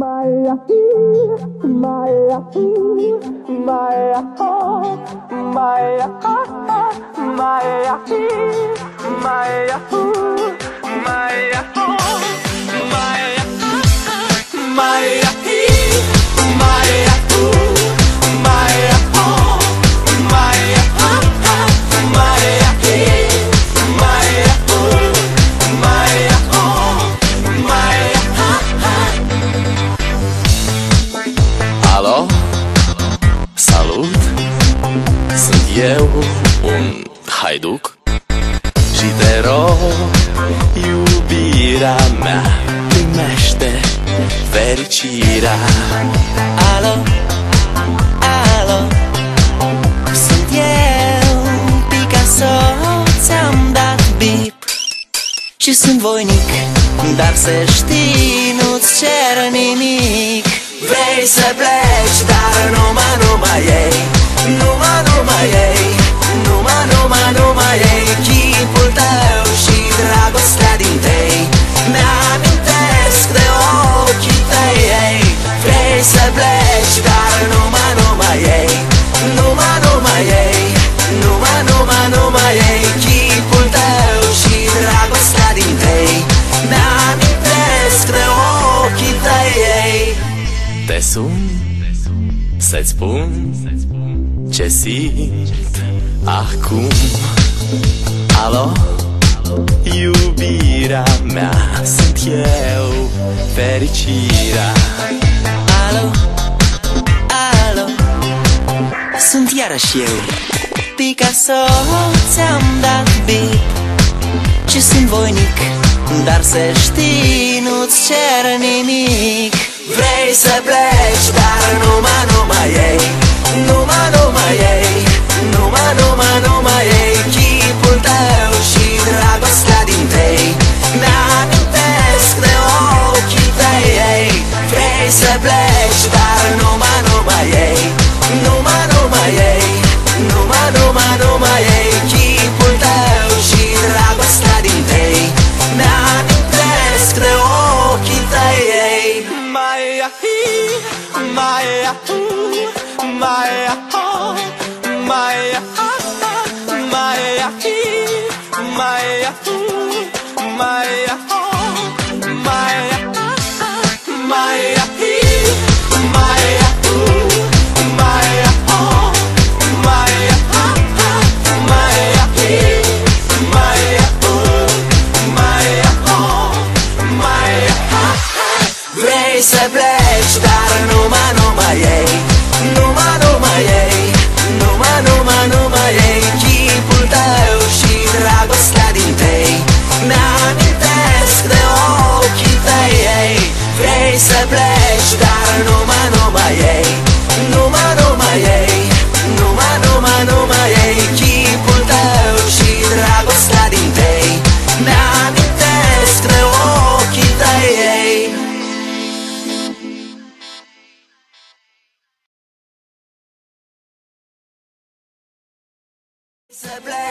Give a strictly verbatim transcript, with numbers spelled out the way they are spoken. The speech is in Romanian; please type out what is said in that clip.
Maya, Maya, Maya, Maya, Maya, Maya, Maya, Maya, Maya. Alo, salut, sunt eu, un haiduc și te rog, iubirea mea, primește fericirea. Alo, alo, sunt eu, Picasso, ți-am dat bip și sunt voinic, dar să știi, nu-ți cer nimic. Vrei să pleci, dar numai, numai ei, numai, numai ei, numai, numai, numai ei, chipul tău și dragostea din tei, mi-amintesc de ochii tăi, ei. Vrei să pleci, dar numai, numai ei, numai, numai ei, numai, numai, numai ei, chipul tău și dragostea din tei, mi-amintesc de ochii tăi, ei. Te sun să-ți spun ce simt acum. Alo, iubirea mea, sunt eu, fericirea. Alo, alo, sunt iarăși eu, Picasso, ți-am dat bip și sunt voinic, dar să știi, nu-ți cer nimic. Vrei să pleci, dar numai, numai ei, numai, numai ei, numai, numai, numai ei, chipul tău și dragostea din tei, mi-amintesc de ochii tăi, ei. Vrei să pleci, dar numai, numai ei, numai, numai ei, numai, numai, numai ei, chipul tău și dragostea din tei, mi-amintesc de ochii tăi, ei. Maya, Maya, Maya, Maya, Maya, Maya, Maya, Maya, Maya. Vrei să pleci, dar numai, numai ei, numai, numai ei, numai, numai, numai ei, chipul tău și dragostea din tei, mi-amintesc de ochii tăi, ei. Vrei să pleci, dar numai, numai ei, numai, numai ei, numai, numai, numai ei, chipul tău și dragostea din tei, mi-amintesc de ochii tăi, ei. Să pleci.